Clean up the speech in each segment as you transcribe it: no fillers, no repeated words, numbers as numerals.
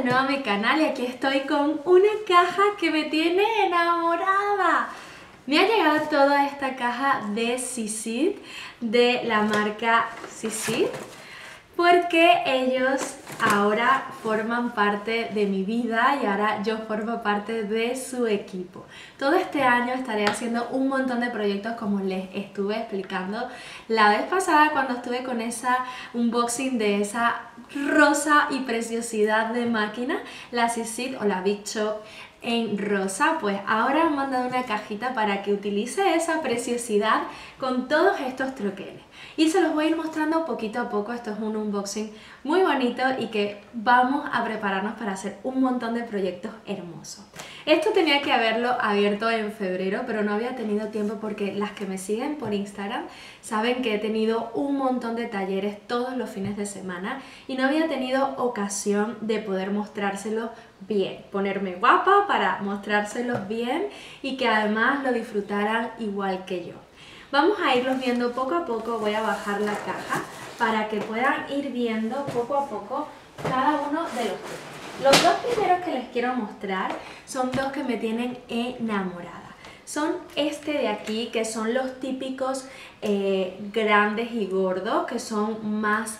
nuevo a mi canal y aquí estoy con una caja que me tiene enamorada. Me ha llegado toda esta caja de Sisid, de la marca Sisid, porque ellos ahora forman parte de mi vida y ahora yo formo parte de su equipo. Todo este año estaré haciendo un montón de proyectos como les estuve explicando la vez pasada cuando estuve con esa unboxing de esa rosa y preciosidad de máquina, la Sisid o la Big Shop en rosa. Pues ahora me han mandado una cajita para que utilice esa preciosidad con todos estos troqueles y se los voy a ir mostrando poquito a poco. Esto es un unboxing muy bonito y que vamos a prepararnos para hacer un montón de proyectos hermosos. Esto tenía que haberlo abierto en febrero, pero no había tenido tiempo porque las que me siguen por Instagram saben que he tenido un montón de talleres todos los fines de semana y no había tenido ocasión de poder mostrárselos bien, ponerme guapa para mostrárselos bien y que además lo disfrutaran igual que yo. Vamos a irlos viendo poco a poco. Voy a bajar la caja para que puedan ir viendo poco a poco cada uno de los tres. Los dos primeros que les quiero mostrar son dos que me tienen enamorada. Son este de aquí, que son los típicos grandes y gordos, que son más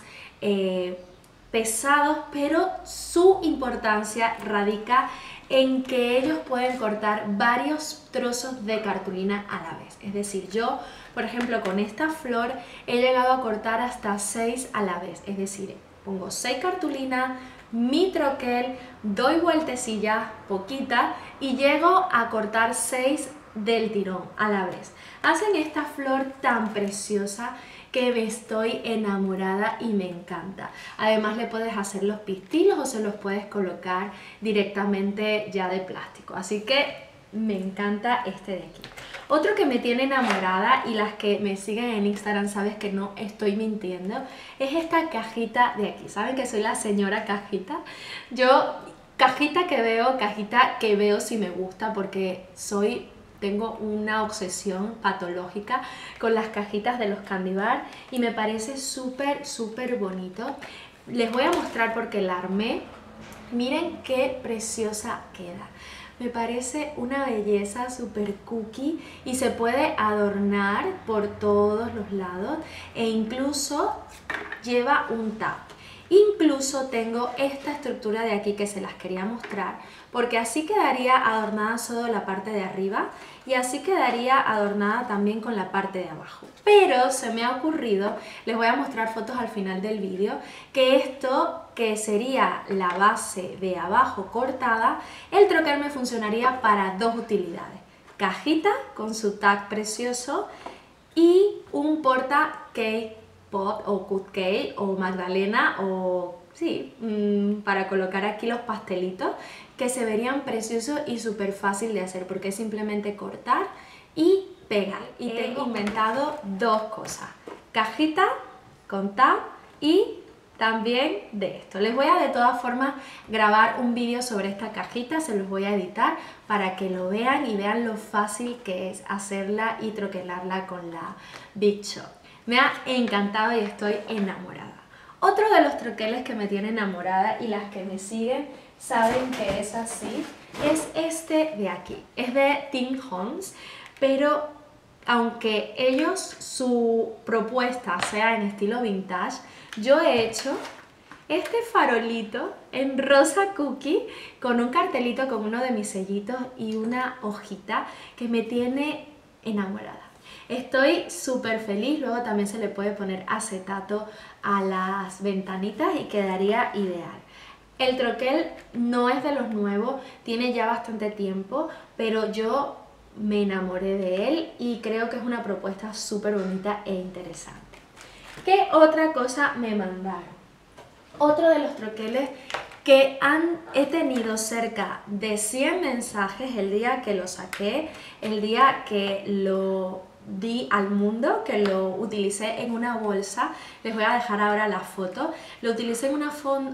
pesados, pero su importancia radica en que ellos pueden cortar varios trozos de cartulina a la vez. Es decir, yo, por ejemplo, con esta flor he llegado a cortar hasta 6 a la vez. Es decir, pongo 6 cartulinas, mi troquel, doy vueltecillas, poquitas, y llego a cortar 6 del tirón a la vez. Hacen esta flor tan preciosa que me estoy enamorada y me encanta. Además le puedes hacer los pistilos o se los puedes colocar directamente ya de plástico. Así que me encanta este de aquí. Otro que me tiene enamorada, y las que me siguen en Instagram sabes que no estoy mintiendo, es esta cajita de aquí. Saben que soy la señora cajita. Yo, cajita que veo si me gusta, porque tengo una obsesión patológica con las cajitas de los candy bar y me parece súper bonito. Les voy a mostrar porque la armé. Miren qué preciosa queda. Me parece una belleza súper cookie y se puede adornar por todos los lados e incluso lleva un tap. Incluso tengo esta estructura de aquí que se las quería mostrar porque así quedaría adornada solo la parte de arriba y así quedaría adornada también con la parte de abajo. Pero se me ha ocurrido, les voy a mostrar fotos al final del vídeo, que esto que sería la base de abajo cortada, el troquel me funcionaría para dos utilidades. Cajita con su tag precioso y un porta cake pop o cupcake o magdalena o sí, para colocar aquí los pastelitos que se verían preciosos y súper fácil de hacer porque es simplemente cortar y pegar. Y tengo inventado dos cosas, cajita con tag y también de esto. Les voy a de todas formas grabar un vídeo sobre esta cajita, se los voy a editar para que lo vean y vean lo fácil que es hacerla y troquelarla con la Big Shop. Me ha encantado y estoy enamorada. Otro de los troqueles que me tiene enamorada y las que me siguen saben que es así, es este de aquí. Es de Tim Holmes, pero aunque ellos, su propuesta sea en estilo vintage, yo he hecho este farolito en rosa cookie con un cartelito con uno de mis sellitos y una hojita que me tiene enamorada. Estoy súper feliz. Luego también se le puede poner acetato a las ventanitas y quedaría ideal. El troquel no es de los nuevos, tiene ya bastante tiempo, pero yo me enamoré de él y creo que es una propuesta súper bonita e interesante. ¿Qué otra cosa me mandaron? Otro de los troqueles que he tenido cerca de 100 mensajes el día que lo saqué, el día que lo di al mundo, que lo utilicé en una bolsa. Les voy a dejar ahora la foto. Lo utilicé en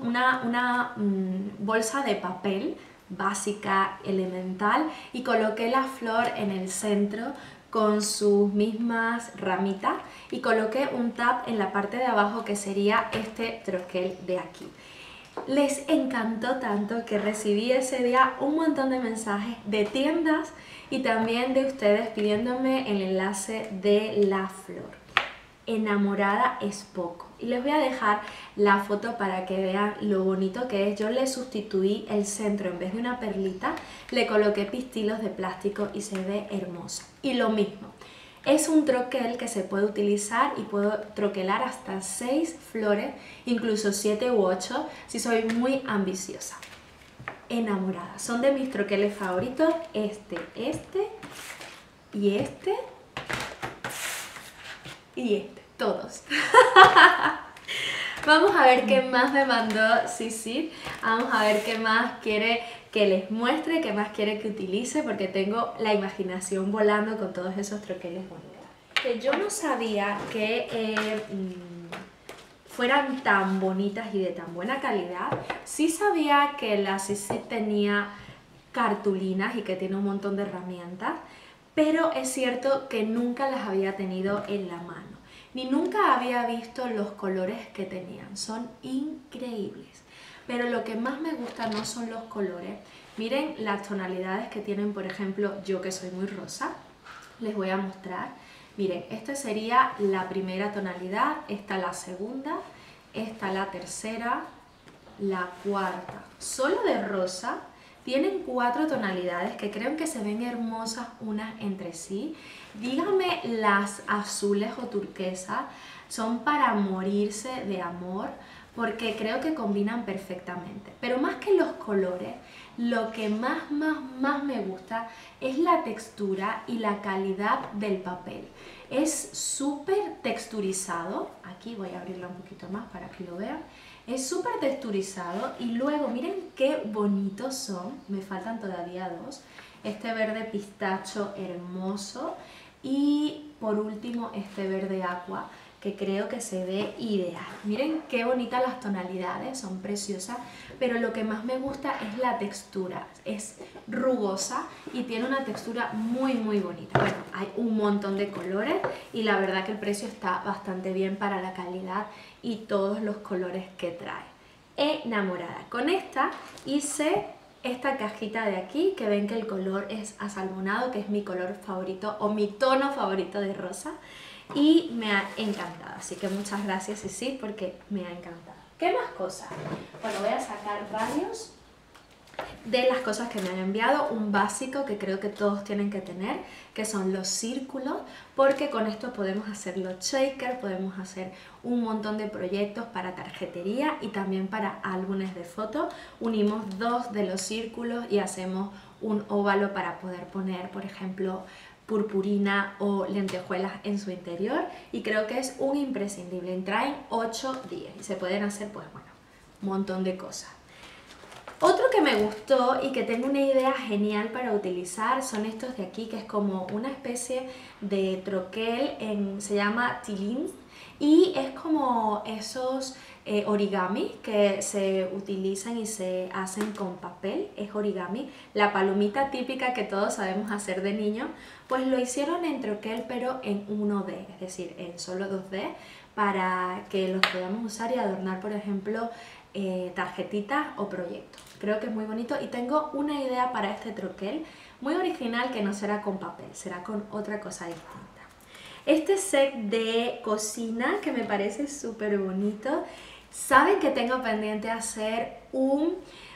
una bolsa de papel básica, elemental, y coloqué la flor en el centro con sus mismas ramitas y coloqué un tap en la parte de abajo que sería este troquel de aquí. les encantó tanto que recibí ese día un montón de mensajes de tiendas y también de ustedes pidiéndome el enlace de la flor. Enamorada es poco. Y les voy a dejar la foto para que vean lo bonito que es. Yo le sustituí el centro, en vez de una perlita, le coloqué pistilos de plástico y se ve hermosa. Y lo mismo, es un troquel que se puede utilizar y puedo troquelar hasta 6 flores, incluso 7 u 8 si soy muy ambiciosa. Enamorada. Son de mis troqueles favoritos, este y este y este, todos. Vamos a ver qué más me mandó Sisi. Vamos a ver qué más quiere que les muestre, qué más quiere que utilice, porque tengo la imaginación volando con todos esos troqueles bonitos. Yo no sabía que fueran tan bonitas y de tan buena calidad. Sí sabía que la Sisi tenía cartulinas y que tiene un montón de herramientas, pero es cierto que nunca las había tenido en la mano, ni nunca había visto los colores que tenían. Son increíbles, pero lo que más me gusta no son los colores. Miren las tonalidades que tienen, por ejemplo, yo que soy muy rosa, les voy a mostrar. Miren, esta sería la primera tonalidad, esta la segunda, esta la tercera, la cuarta. Solo de rosa tienen 4 tonalidades que creo que se ven hermosas unas entre sí. Díganme las azules o turquesas, son para morirse de amor porque creo que combinan perfectamente. Pero más que los colores, lo que más me gusta es la textura y la calidad del papel. Es súper texturizado. Aquí voy a abrirlo un poquito más para que lo vean. Es súper texturizado y luego miren qué bonitos son. Me faltan todavía 2. Este verde pistacho hermoso y por último este verde aqua, que creo que se ve ideal. Miren qué bonitas las tonalidades, son preciosas, pero lo que más me gusta es la textura. Es rugosa y tiene una textura muy bonita. Bueno, hay un montón de colores y la verdad que el precio está bastante bien para la calidad y todos los colores que trae. Enamorada. Con esta hice esta cajita de aquí, que ven que el color es asalmonado, que es mi color favorito o mi tono favorito de rosa. Y me ha encantado, así que muchas gracias Sisi porque me ha encantado. ¿Qué más cosas? Bueno, voy a sacar varios de las cosas que me han enviado. Un básico que creo que todos tienen que tener, que son los círculos, porque con esto podemos hacer los shakers, podemos hacer un montón de proyectos para tarjetería y también para álbumes de fotos. Unimos 2 de los círculos y hacemos un óvalo para poder poner, por ejemplo, purpurina o lentejuelas en su interior, y creo que es un imprescindible. Traen 8 días y se pueden hacer, pues bueno, un montón de cosas. Otro que me gustó y que tengo una idea genial para utilizar son estos de aquí, que es como una especie de troquel, se llama tilín, y es como esos origami que se utilizan y se hacen con papel. Es origami, la palomita típica que todos sabemos hacer de niño, pues lo hicieron en troquel pero en 1D, es decir, en solo 2D, para que los podamos usar y adornar, por ejemplo, tarjetitas o proyectos. Creo que es muy bonito y tengo una idea para este troquel muy original, que no será con papel, será con otra cosa distinta. Este set de cocina que me parece súper bonito. Saben que tengo pendiente hacer un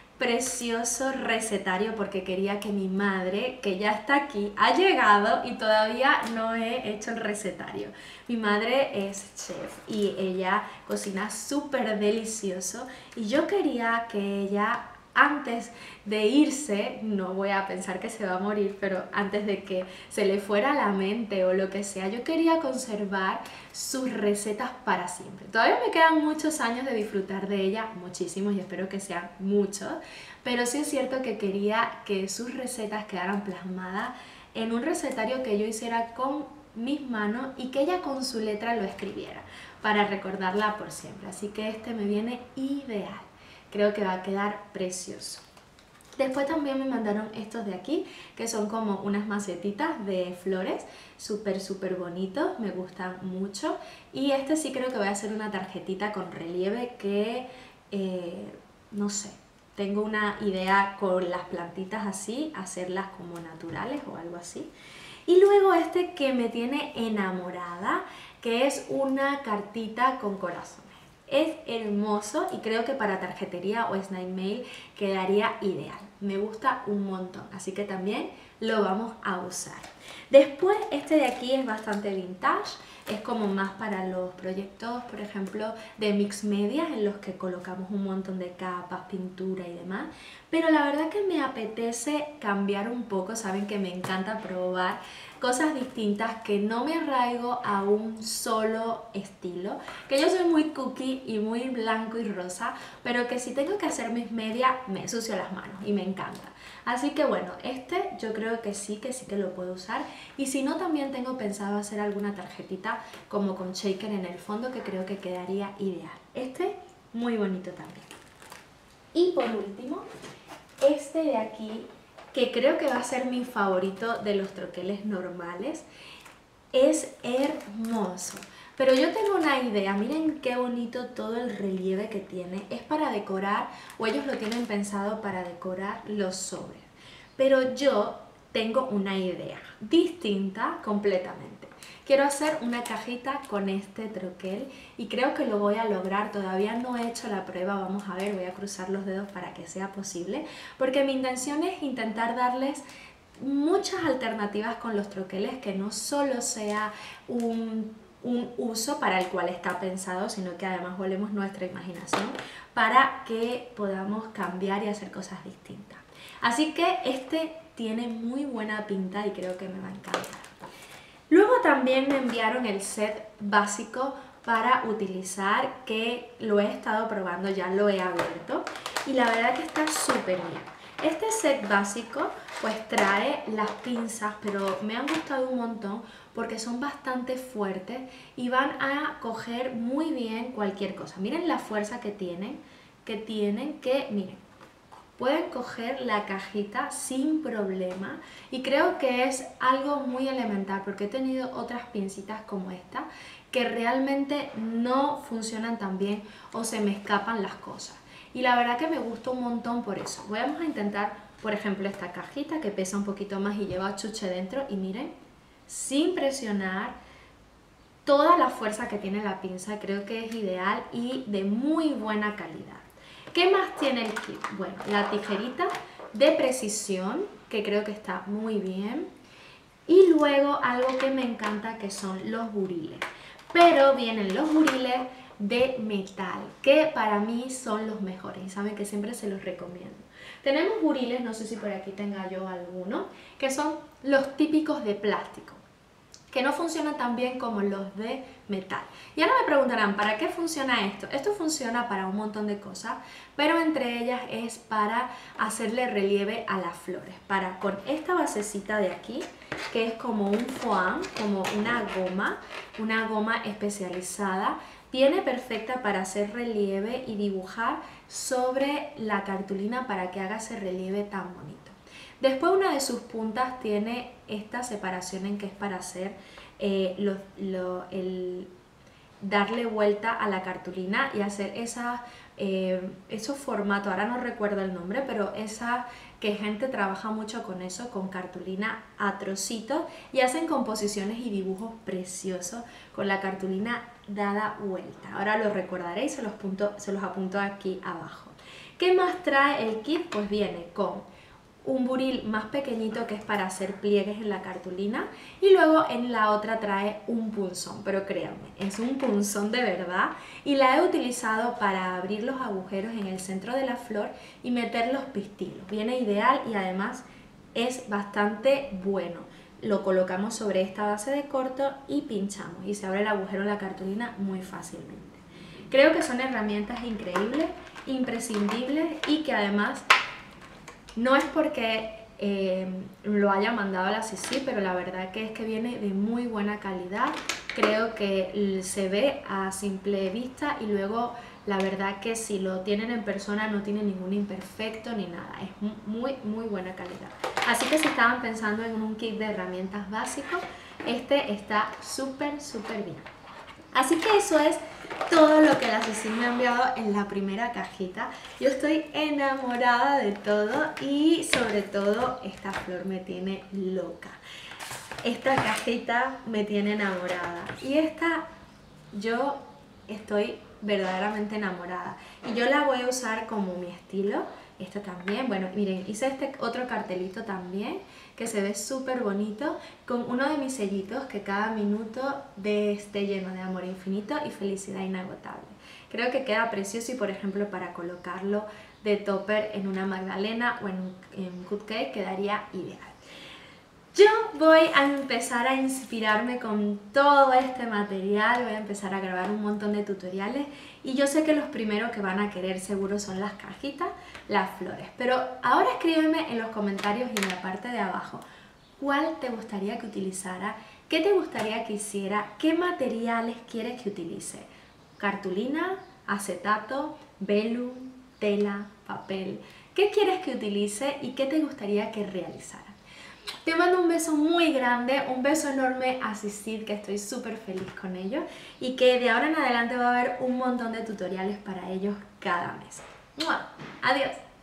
precioso recetario porque quería que mi madre, que ya está aquí, ha llegado y todavía no he hecho el recetario. Mi madre es chef y ella cocina súper delicioso y yo quería que ella, antes de irse, no voy a pensar que se va a morir, pero antes de que se le fuera la mente o lo que sea, yo quería conservar sus recetas para siempre. Todavía me quedan muchos años de disfrutar de ella, muchísimos, y espero que sean muchos, pero sí es cierto que quería que sus recetas quedaran plasmadas en un recetario que yo hiciera con mis manos y que ella con su letra lo escribiera para recordarla por siempre. Así que este me viene ideal. Creo que va a quedar precioso. Después también me mandaron estos de aquí, que son como unas macetitas de flores, súper bonitos, me gustan mucho. Y este sí creo que voy a hacer una tarjetita con relieve que no sé, tengo una idea con las plantitas así, hacerlas como naturales o algo así. Y luego este que me tiene enamorada, que es una cartita con corazones. Es hermoso y creo que para tarjetería o snail mail quedaría ideal. Me gusta un montón, así que también lo vamos a usar. Después este de aquí es bastante vintage, es como más para los proyectos, por ejemplo, de mix media en los que colocamos un montón de capas, pintura y demás. Pero la verdad que me apetece cambiar un poco, saben que me encanta probar cosas distintas, que no me arraigo a un solo estilo, que yo soy muy cookie y muy blanco y rosa, pero que si tengo que hacer mis medias me ensucio las manos y me encanta. Así que bueno, este yo creo que sí que lo puedo usar, y si no también tengo pensado hacer alguna tarjetita como con shaker en el fondo, que creo que quedaría ideal. Este muy bonito también. Y por último, este de aquí, que creo que va a ser mi favorito de los troqueles normales, es hermoso. Pero yo tengo una idea, miren qué bonito todo el relieve que tiene. Es para decorar, o ellos lo tienen pensado para decorar los sobres. Pero yo tengo una idea distinta completamente. Quiero hacer una cajita con este troquel y creo que lo voy a lograr. Todavía no he hecho la prueba, vamos a ver, voy a cruzar los dedos para que sea posible, porque mi intención es intentar darles muchas alternativas con los troqueles, que no solo sea un uso para el cual está pensado, sino que además volvemos nuestra imaginación para que podamos cambiar y hacer cosas distintas. Así que este tiene muy buena pinta y creo que me va a encantar. Luego también me enviaron el set básico para utilizar, que lo he estado probando, ya lo he abierto y la verdad que está súper bien. Este set básico pues trae las pinzas, pero me han gustado un montón porque son bastante fuertes y van a coger muy bien cualquier cosa. Miren la fuerza que tienen, miren, pueden coger la cajita sin problema, y creo que es algo muy elemental porque he tenido otras pincitas como esta que realmente no funcionan tan bien o se me escapan las cosas. Y la verdad que me gusta un montón por eso. Vamos a intentar, por ejemplo, esta cajita que pesa un poquito más y lleva chuche dentro, y miren, sin presionar, toda la fuerza que tiene la pinza, creo que es ideal y de muy buena calidad. ¿Qué más tiene el kit? Bueno, la tijerita de precisión, que creo que está muy bien. Y luego algo que me encanta, que son los buriles. Pero vienen los buriles de metal, que para mí son los mejores y saben que siempre se los recomiendo. Tenemos buriles, no sé si por aquí tenga yo alguno, que son los típicos de plástico, que no funcionan tan bien como los de metal. Y ahora me preguntarán, ¿para qué funciona esto? Esto funciona para un montón de cosas, pero entre ellas es para hacerle relieve a las flores. Con esta basecita de aquí, que es como un foam, como una goma especializada, viene perfecta para hacer relieve y dibujar sobre la cartulina para que haga ese relieve tan bonito. Después, una de sus puntas tiene esta separación en que es para hacer darle vuelta a la cartulina y hacer esos formatos, ahora no recuerdo el nombre, pero que gente trabaja mucho con eso, con cartulina a trocitos, y hacen composiciones y dibujos preciosos con la cartulina dada vuelta. Ahora lo recordaré y se los apunto aquí abajo. ¿Qué más trae el kit? Pues viene con un buril más pequeñito, que es para hacer pliegues en la cartulina, y luego en la otra trae un punzón, pero créanme, es un punzón de verdad, y la he utilizado para abrir los agujeros en el centro de la flor y meter los pistilos. Viene ideal y además es bastante bueno. Lo colocamos sobre esta base de corto y pinchamos y se abre el agujero en la cartulina muy fácilmente. Creo que son herramientas increíbles, imprescindibles, y que además no es porque lo haya mandado a la CC, pero la verdad que es que viene de muy buena calidad. Creo que se ve a simple vista, y luego la verdad que si lo tienen en persona no tiene ningún imperfecto ni nada. Es muy buena calidad. Así que si estaban pensando en un kit de herramientas básico, este está súper bien. Así que eso es todo lo que la Ceci me ha enviado en la primera cajita. Yo estoy enamorada de todo y sobre todo esta flor me tiene loca. Esta cajita me tiene enamorada y esta yo estoy verdaderamente enamorada y yo la voy a usar como mi estilo. Esta también, bueno, miren, hice este otro cartelito también que se ve súper bonito con uno de mis sellitos que cada minuto esté lleno de amor infinito y felicidad inagotable. Creo que queda precioso y por ejemplo para colocarlo de topper en una magdalena o en un cupcake quedaría ideal. Yo voy a empezar a inspirarme con todo este material, voy a empezar a grabar un montón de tutoriales y yo sé que los primeros que van a querer seguro son las cajitas, las flores. Pero ahora escríbeme en los comentarios y en la parte de abajo cuál te gustaría que utilizara, qué te gustaría que hiciera, qué materiales quieres que utilice. Cartulina, acetato, velum, tela, papel. ¿Qué quieres que utilice y qué te gustaría que realizara? Te mando un beso muy grande, un beso enorme a Cicid, que estoy súper feliz con ellos y que de ahora en adelante va a haber un montón de tutoriales para ellos cada mes. ¡Mua! Adiós.